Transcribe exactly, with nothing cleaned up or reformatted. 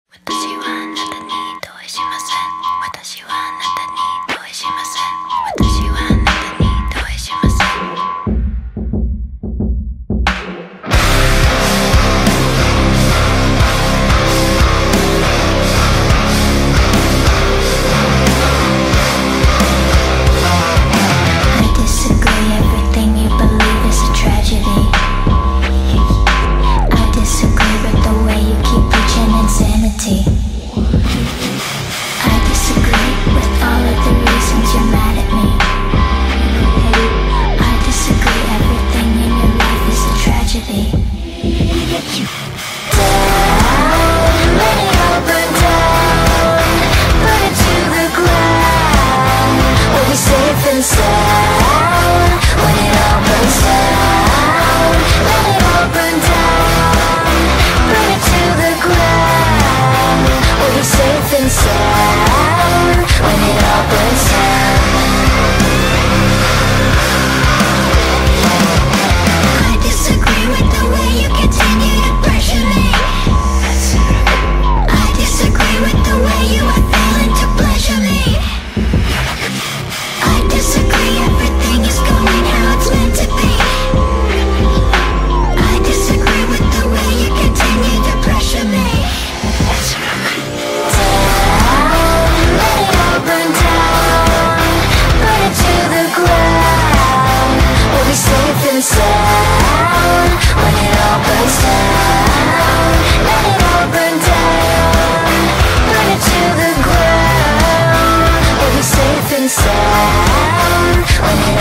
私はあなたに同意しません。私はあなたに同意しません。私はあなたに同意しません。I disagree, everything you believe is a tragedy. I disagree with the way you keep preaching insanity. I disagree with all of the reasons you're mad at me. I disagree, everything in your life is a tragedy. Down, let it all burn down, burn it to the ground. We'll be safe and sound when it all burns down. Let it all burn down, burn it to the ground. We'll be safe and sound when it all burns down. I disagree with the way you continue to pressure me. I disagree with the way you are failing to pleasure me. I disagree, everything is going how it's meant to be. I disagree with the way you continue to pressure me. Down, let it all burn down, burn it to the ground. We'll be safe and sound when it all burns down. Let it all burn down, burn it to the ground. We'll be safe and sound when it